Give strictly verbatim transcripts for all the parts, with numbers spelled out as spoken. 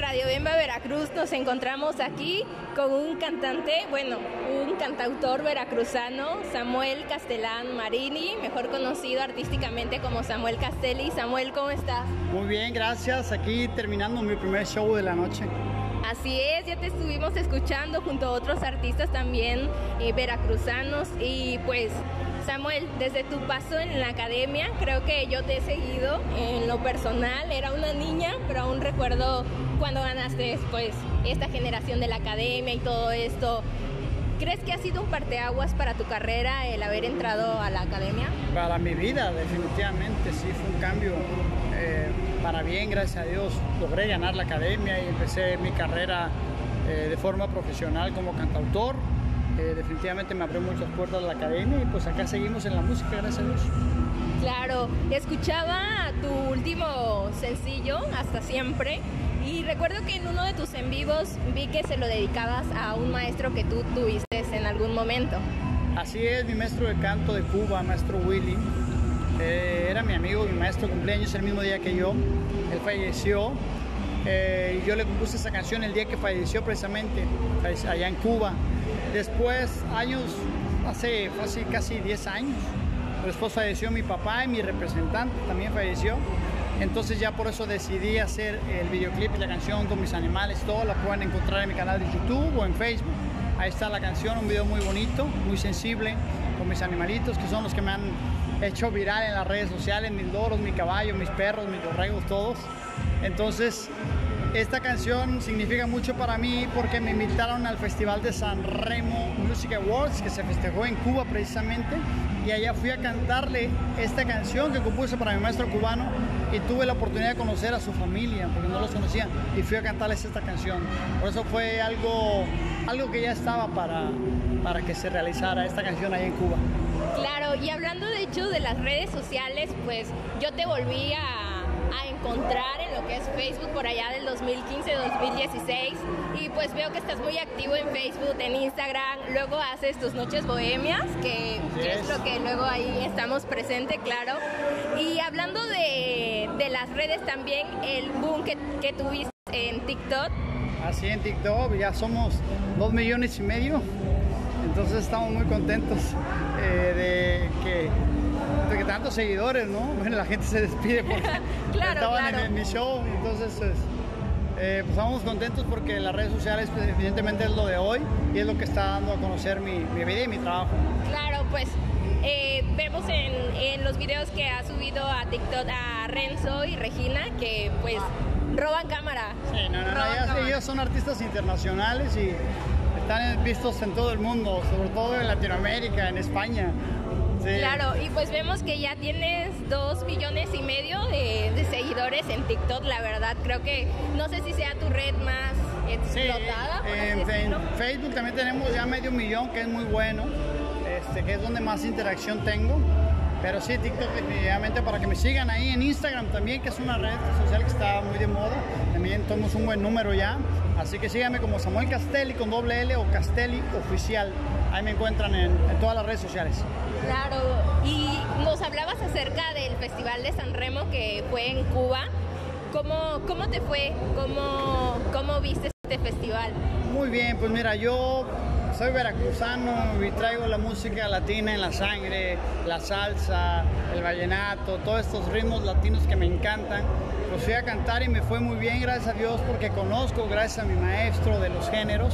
Radio Bemba Veracruz nos encontramos aquí con un cantante, bueno, un cantautor veracruzano, Samuel Castellán Marini, mejor conocido artísticamente como Samuel Castelli. Samuel, ¿cómo estás? Muy bien, gracias. Aquí terminando mi primer show de la noche. Así es, ya te estuvimos escuchando junto a otros artistas también eh, veracruzanos y pues Samuel, desde tu paso en la academia, creo que yo te he seguido en lo personal, era una niña, pero aún recuerdo cuando ganaste pues esta generación de la academia y todo esto. ¿Crees que ha sido un parteaguas para tu carrera el haber entrado a la academia? Para mi vida, definitivamente, sí, fue un cambio eh, para bien, gracias a Dios. Logré ganar la academia y empecé mi carrera eh, de forma profesional como cantautor. Eh, definitivamente me abrió muchas puertas la academia y pues acá seguimos en la música, gracias a Dios. Claro, escuchaba tu último sencillo, Hasta Siempre, y recuerdo que en uno de tus en vivos vi que se lo dedicabas a un maestro que tú tuviste en algún momento. Así es, mi maestro de canto de Cuba, maestro Willy, eh, era mi amigo, mi maestro, cumpleaños el mismo día que yo, él falleció. Eh, y yo le compuse esa canción el día que falleció precisamente, allá en Cuba. Después, años, hace, hace casi diez años, después falleció mi papá y mi representante también falleció. Entonces ya por eso decidí hacer el videoclip y la canción con mis animales, todo la pueden encontrar en mi canal de YouTube o en Facebook. Ahí está la canción, un video muy bonito, muy sensible, con mis animalitos, que son los que me han hecho viral en las redes sociales, mis loros, mi caballo, mis perros, mis borregos, todos. Entonces, esta canción significa mucho para mí porque me invitaron al Festival de San Remo Music Awards, que se festejó en Cuba precisamente, y allá fui a cantarle esta canción que compuse para mi maestro cubano y tuve la oportunidad de conocer a su familia, porque no los conocía, y fui a cantarles esta canción. Por eso fue algo, algo que ya estaba para, para que se realizara esta canción ahí en Cuba. Claro, y hablando de hecho de las redes sociales, pues yo te volví a, a encontrar en lo que es Facebook por allá del dos mil quince dos mil dieciséis y pues veo que estás muy activo en Facebook, en Instagram, luego haces tus noches bohemias, que, que es lo que luego ahí estamos presentes, claro. Y hablando de, de las redes también, el boom que, que tuviste en TikTok. Así en TikTok, ya somos dos millones y medio. Entonces estamos muy contentos eh, de, que, de que tantos seguidores, ¿no? Bueno, la gente se despide porque claro, estaban claro. En, en mi show, entonces pues, eh, pues estamos contentos porque las redes sociales pues, evidentemente es lo de hoy y es lo que está dando a conocer mi, mi vida y mi trabajo. Claro, pues eh, vemos en, en los videos que ha subido a TikTok a Renzo y Regina que pues roban cámara. Sí, no, no, no, ellas, ellos son artistas internacionales y están vistos en todo el mundo, sobre todo en Latinoamérica, en España. Sí. Claro, y pues vemos que ya tienes dos millones y medio de, de seguidores en TikTok, la verdad, creo que, no sé si sea tu red más explotada. Sí, en, en Facebook también tenemos ya medio millón, que es muy bueno, este, que es donde más interacción tengo. Pero sí, TikTok definitivamente para que me sigan ahí, en Instagram también, que es una red social que está muy de moda. También tenemos un buen número ya. Así que síganme como Samuel Castelli con doble L o Castelli Oficial. Ahí me encuentran en, en todas las redes sociales. Claro, y nos hablabas acerca del Festival de San Remo que fue en Cuba. ¿Cómo, cómo te fue? ¿Cómo, ¿Cómo viste este festival? Muy bien, pues mira, yo soy veracruzano y traigo la música latina en la sangre, la salsa, el vallenato, todos estos ritmos latinos que me encantan. Los fui a cantar y me fue muy bien, gracias a Dios, porque conozco, gracias a mi maestro de los géneros.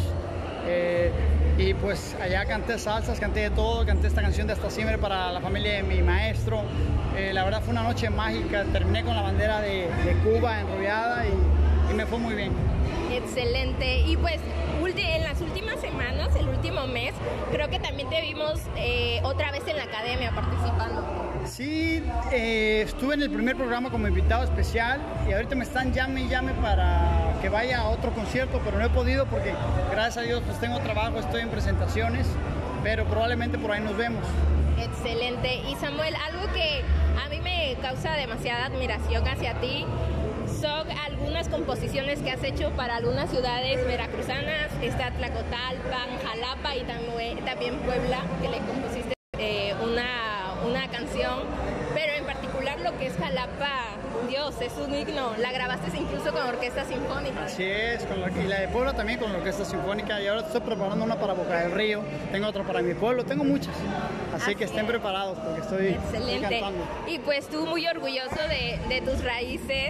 Eh, y pues allá canté salsas, canté de todo, canté esta canción de Hasta Siempre para la familia de mi maestro. Eh, la verdad fue una noche mágica, terminé con la bandera de, de Cuba enrollada y, y me fue muy bien. Excelente, y pues en las últimas semanas, el último mes, creo que también te vimos eh, otra vez en la academia participando. Sí, eh, estuve en el primer programa como invitado especial y ahorita me están llame y llame para que vaya a otro concierto, pero no he podido porque gracias a Dios pues tengo trabajo, estoy en presentaciones, pero probablemente por ahí nos vemos. Excelente, y Samuel, algo que a mí me causa demasiada admiración hacia ti son algunas composiciones que has hecho para algunas ciudades veracruzanas, está Tlacotalpan, Jalapa y también Puebla, que le compusiste eh, una, una canción, pero en particular lo que es Jalapa, dio Dios, es un himno. La grabaste incluso con orquesta sinfónica. Así es, con la, y la de Puebla también con la orquesta sinfónica. Y ahora estoy preparando una para Boca del Río. Tengo otra para mi pueblo. Tengo muchas. Así, Así que estén es. preparados porque estoy, Excelente. estoy cantando. Y pues tú muy orgulloso de, de tus raíces.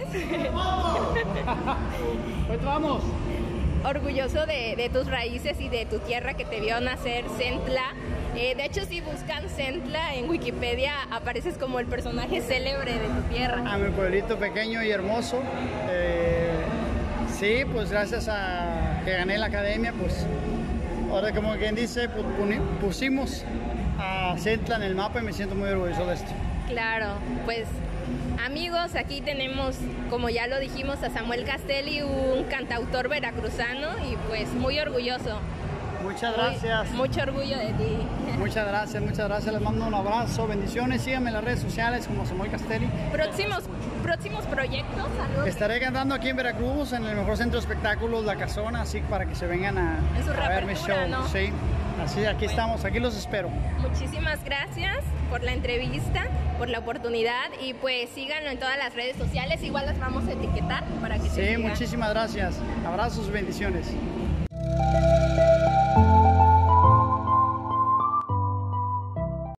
Pues vamos. Orgulloso de, de tus raíces y de tu tierra que te vio nacer, Centla. Eh, de hecho, si buscan Centla en Wikipedia, apareces como el personaje célebre de tu tierra. A mi pueblito pequeño y hermoso. Eh, sí, pues gracias a que gané la academia, pues ahora como quien dice, pues, pusimos a Centla en el mapa y me siento muy orgulloso de esto. Claro, pues amigos, aquí tenemos, como ya lo dijimos, a Samuel Castelli, un cantautor veracruzano y pues muy orgulloso. Muchas gracias. Muy, mucho orgullo de ti. Muchas gracias, muchas gracias. Les mando un abrazo, bendiciones. Síganme en las redes sociales como Samuel Castelli. Próximos, próximos proyectos. ¿Algo? Estaré cantando aquí en Veracruz, en el mejor centro de espectáculos, La Casona, así para que se vengan a, a ver mi show. ¿No? Sí, así, aquí bueno. estamos, aquí los espero. Muchísimas gracias por la entrevista, por la oportunidad y pues síganlo en todas las redes sociales. Igual las vamos a etiquetar para que Sí, se muchísimas gracias. Abrazos, bendiciones.